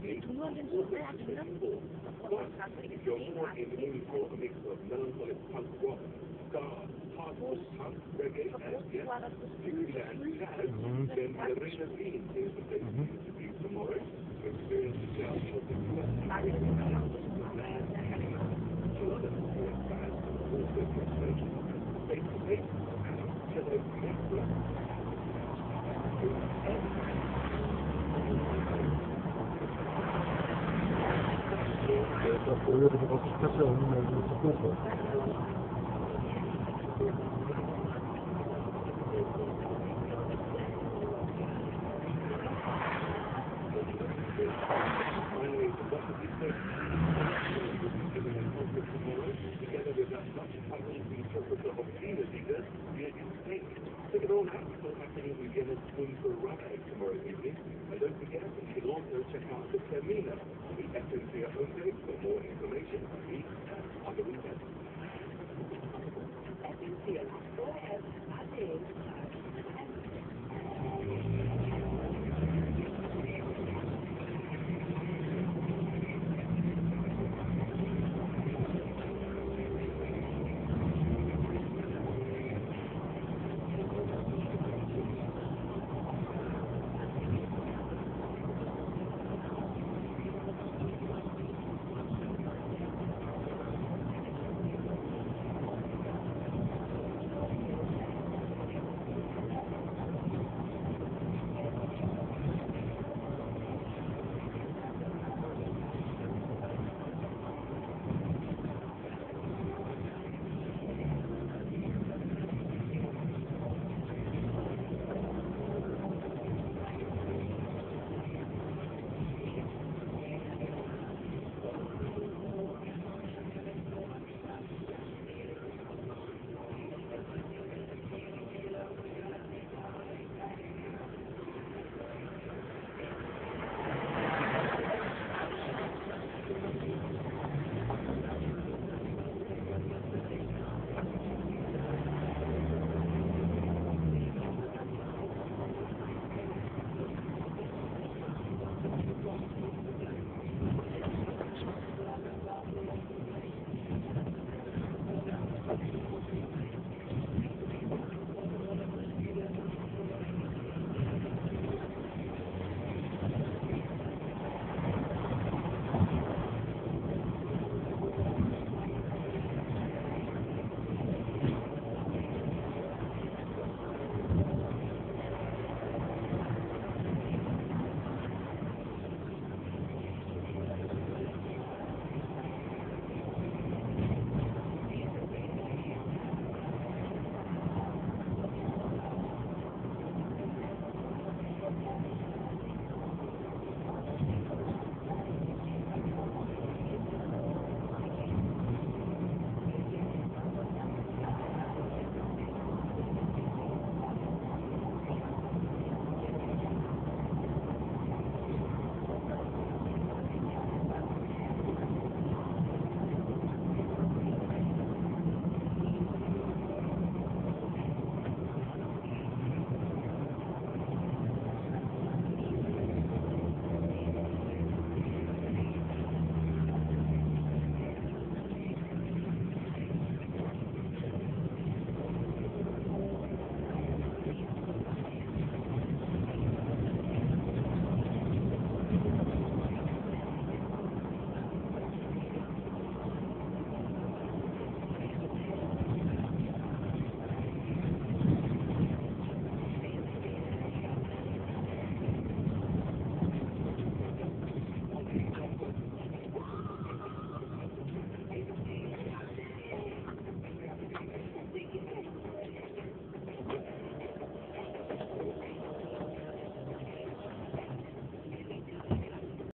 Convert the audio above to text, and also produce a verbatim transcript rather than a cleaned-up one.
You're more in the mood for a mix of melancholic punk rock, ska, hardcore punk, reggae, and yes, fusion and jazz, then Lorena Bean is the place for you to be tomorrow to experience the jazz of the U S American sound, the land animal, two other great bands and also the stage face-to-face and cello network. Io che posso spesso un gruppo. Together with that much public interpreter of Venus Eaters, the Snake. Check it all out. It's all happening in Vienna's Bunker Ride tomorrow evening. And don't forget, you can also check out the Termina, the S N C homepage.